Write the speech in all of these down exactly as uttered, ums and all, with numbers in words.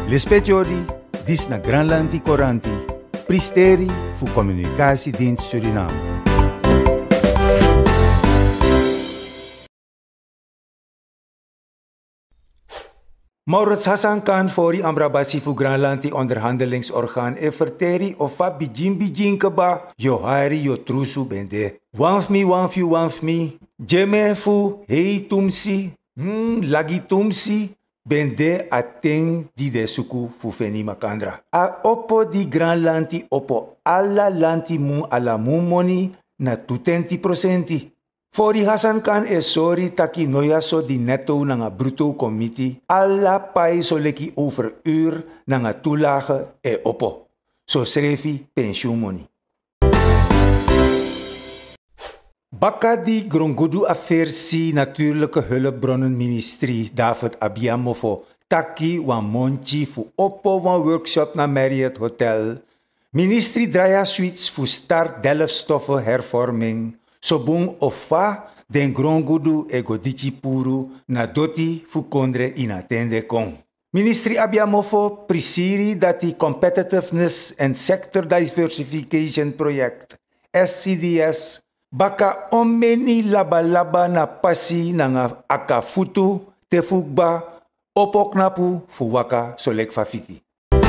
Lespetiori, dis na Granlandi Coranti, Pristeri fu Communicatiedienst Suriname. Maurits Hassan Khan voor Ambrabasi fu Granlandi onderhandelingsorgaan e verteri of fa bijin bijin keba johari yo trusu bende. Wanf mi wanf you wanf mi, jeme fu hei tumsi, hmm, lagi tumsi, bende ateng di de suku fu feni makandra. A oppo di Granlandi oppo alla lanti mu ala mu moni na tutenti procenti. Fori Hassan Khan e sorry taki noya so di netto na nga bruto committee alla pai so leki over uur na nga toelage e oppo. So schreef pensioenmoney. Baka di Grongodu Affairsi Natuurlijke Hulpbronnenministerie David Abiamofo taki wan monchi fu oppo wan workshop na Marriott Hotel. Ministry draya suites fu start delfstoffen hervorming. Sobung ofa den Grongodu e godichi puru na doti fu kondre inatende kong. Ministry Abiamofo prisiri dat die Competitiveness and Sector Diversification Project S C D S baka omeni laba-laba na pasi na nga akafutu te fugba opok napu fu waka solek fafiti.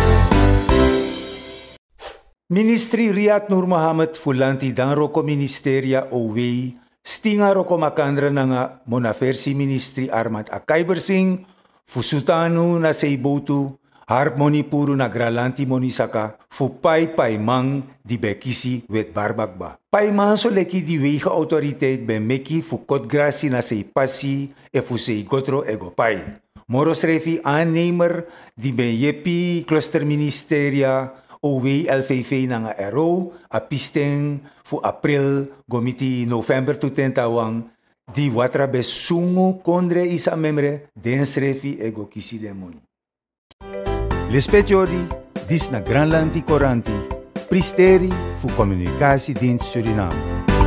Ministry Riyad Nur Mohammed fulanti dan roko ministeria owe stinga roko makandra na nga monaversi ministry Armand Akaibersing fusutanu na seibotu harmoni puru na gralanti monisaka fu pai pai mang di bekisi wet barbagba. Pai mang so leki di wege autoriteit be meki fu kotgrasi na sei pasi e fu sei gotro ego pai. Moros refi aannemer di be yepi cluster ministeria O W L V V na nga ero a pisteng fu April gomiti November tu tentawang di watra besungu kondre isa memre den srefi ego kisi demoni. Lespetiori dis na Granlandi Coranti, Pristeri fu Communicatiedienst Suriname.